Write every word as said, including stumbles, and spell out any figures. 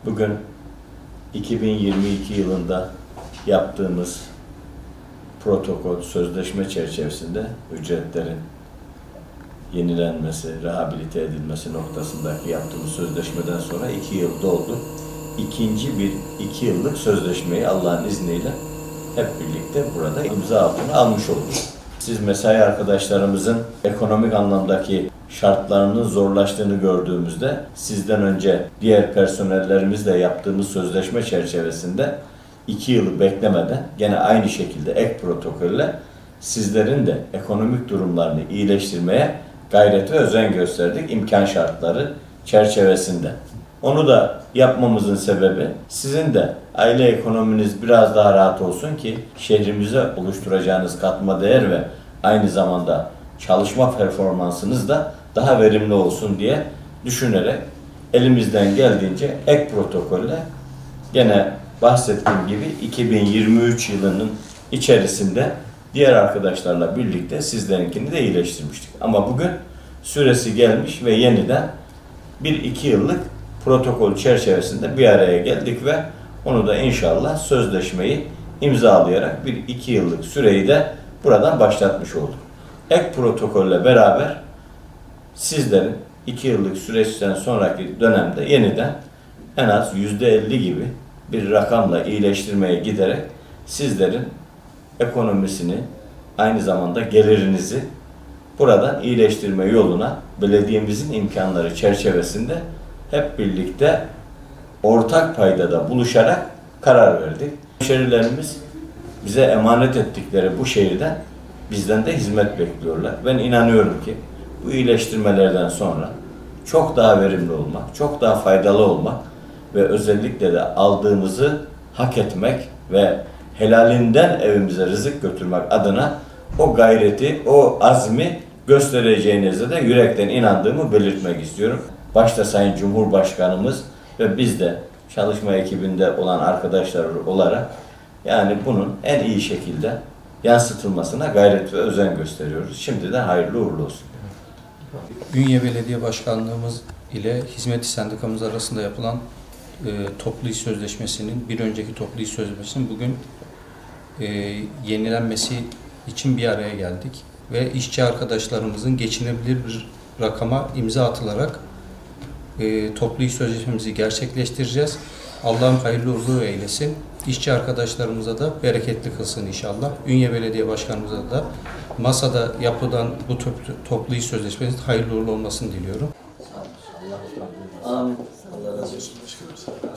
Bugün iki bin yirmi iki yılında yaptığımız protokol, sözleşme çerçevesinde ücretlerin yenilenmesi, rehabilite edilmesi noktasındaki yaptığımız sözleşmeden sonra iki yıl doldu. İkinci bir iki yıllık sözleşmeyi Allah'ın izniyle hep birlikte burada imza altına almış olduk. Siz mesai arkadaşlarımızın ekonomik anlamdaki şartlarının zorlaştığını gördüğümüzde sizden önce diğer personellerimizle yaptığımız sözleşme çerçevesinde iki yılı beklemeden gene aynı şekilde ek protokolle sizlerin de ekonomik durumlarını iyileştirmeye gayret ve özen gösterdik imkan şartları çerçevesinde. Onu da yapmamızın sebebi sizin de aile ekonominiz biraz daha rahat olsun ki şehrimize oluşturacağınız katma değer ve aynı zamanda çalışma performansınız da daha verimli olsun diye düşünerek elimizden geldiğince ek protokolle gene bahsettiğim gibi iki bin yirmi üç yılının içerisinde diğer arkadaşlarla birlikte sizlerinkini de iyileştirmiştik. Ama bugün süresi gelmiş ve yeniden bir iki yıllık protokol çerçevesinde bir araya geldik ve onu da inşallah sözleşmeyi imzalayarak bir iki yıllık süreyi de buradan başlatmış olduk. Ek protokolle beraber sizlerin iki yıllık süreçten sonraki dönemde yeniden en az yüzde elli gibi bir rakamla iyileştirmeye giderek sizlerin ekonomisini aynı zamanda gelirinizi buradan iyileştirme yoluna belediyemizin imkanları çerçevesinde hep birlikte ortak paydada buluşarak karar verdik. Hemşerilerimiz bize emanet ettikleri bu şehirden bizden de hizmet bekliyorlar. Ben inanıyorum ki bu iyileştirmelerden sonra çok daha verimli olmak, çok daha faydalı olmak ve özellikle de aldığımızı hak etmek ve helalinden evimize rızık götürmek adına o gayreti, o azmi göstereceğinize de yürekten inandığımı belirtmek istiyorum. Başta Sayın Cumhurbaşkanımız ve biz de çalışma ekibinde olan arkadaşlar olarak yani bunun en iyi şekilde yansıtılmasına gayret ve özen gösteriyoruz. Şimdiden hayırlı uğurlu olsun. Ünye Belediye Başkanlığımız ile Hizmet Sendikamız arasında yapılan e, toplu iş sözleşmesinin, bir önceki toplu iş sözleşmesinin bugün e, yenilenmesi için bir araya geldik. Ve işçi arkadaşlarımızın geçinebilir bir rakama imza atılarak e, toplu iş sözleşmemizi gerçekleştireceğiz. Allah'ım hayırlı uğurlu eylesin. İşçi arkadaşlarımıza da bereketli kılsın inşallah. Ünye Belediye Başkanımıza da masada yapılan bu toplu iş sözleşmesinin hayırlı uğurlu olmasını diliyorum. Amin. Allah razı olsun.